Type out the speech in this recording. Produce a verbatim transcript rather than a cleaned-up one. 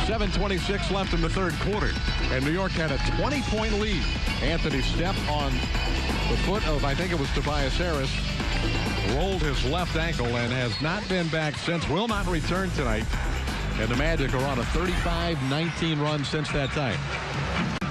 seven twenty-six left in the third quarter, and New York had a twenty-point lead. Anthony stepped on the foot of, I think it was Tobias Harris, rolled his left ankle, and has not been back since. Will not return tonight. And the Magic are on a thirty-five nineteen run since that time.